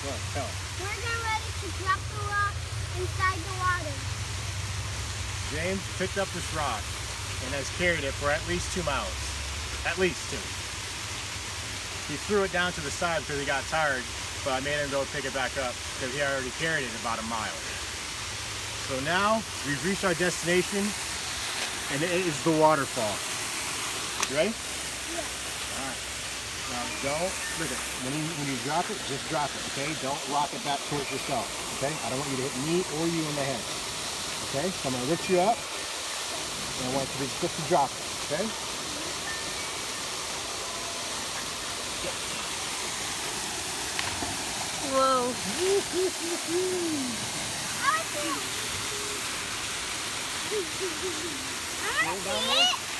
What? Tell him. We're getting ready to drop the rock inside the water. James picked up this rock and has carried it for at least 2 miles. At least 2. He threw it down to the side because he got tired, but I made him go pick it back up because he already carried it about 1 mile. So now we've reached our destination, and it is the waterfall. You ready? Yeah. All right. Now don't, look at, when you drop it, just drop it, okay? Don't rock it back towards yourself, okay? I don't want you to hit me or you in the head, okay? So I'm gonna lift you up, and I want you to just to drop it, okay? Whoa. I want to see it.